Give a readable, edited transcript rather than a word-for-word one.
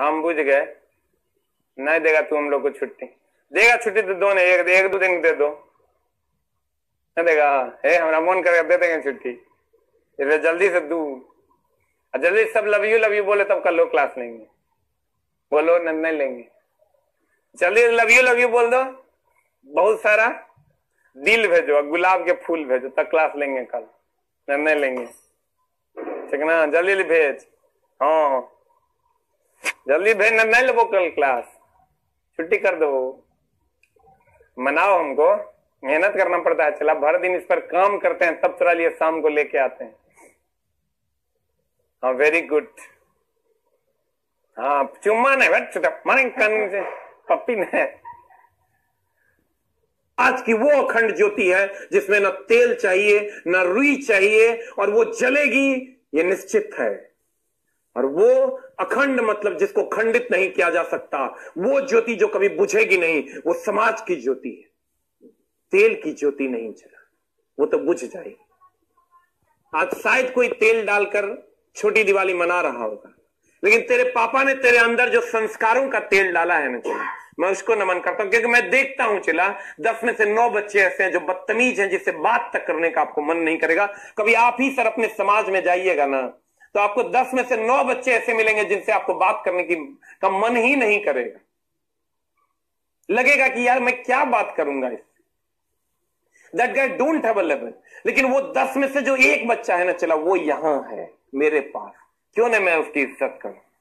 हम बुझ गए, नहीं देगा तू हम लोग को छुट्टी। देगा छुट्टी तो दो, नहीं एक दो दिन दे दो, नहीं देगा है हमारा मन करेगा दे देंगे छुट्टी। इसलिए जल्दी से दू, जल्दी सब लव यू बोले तब कल लोग क्लास लेंगे। बोलो नहीं लेंगे, जल्दी लव यू बोल दो, बहुत सारा दिल भेजो, गुलाब के फूल भेजो, तब क्लास लेंगे कल, नहीं लेंगे। ठीक ना, जल्दी भेज, हाँ जल्दी भेज, नहीं लो कल क्लास, छुट्टी कर दो। मनाओ, हमको मेहनत करना पड़ता है, चला भर दिन इस पर काम करते हैं तब चला लिए शाम को लेके आते हैं। हाँ वेरी गुड, हाँ चुम्मा नहीं मारे कन से पप्पी नहीं। आज की वो अखंड ज्योति है जिसमें न तेल चाहिए न रुई चाहिए, और वो जलेगी ये निश्चित है। और वो अखंड मतलब जिसको खंडित नहीं किया जा सकता, वो ज्योति जो कभी बुझेगी नहीं, वो समाज की ज्योति है। तेल की ज्योति नहीं चला, वो तो बुझ जाएगी। आज शायद कोई तेल डालकर छोटी दिवाली मना रहा होगा, लेकिन तेरे पापा ने तेरे अंदर जो संस्कारों का तेल डाला है ना चला, मैं उसको नमन करता हूं। क्योंकि मैं देखता हूं चला 10 में से 9 बच्चे ऐसे हैं जो बदतमीज हैं, जिससे बात तक करने का आपको मन नहीं करेगा। कभी आप ही सर अपने समाज में जाइएगा ना, तो आपको 10 में से 9 बच्चे ऐसे मिलेंगे जिनसे आपको बात करने का मन ही नहीं करेगा। लगेगा कि यार मैं क्या बात करूंगा इससे, that guy don't have a level. लेकिन वो 10 में से जो एक बच्चा है ना चला, वो यहां है मेरे पास, क्यों ना मैं उसकी इज्जत करूं।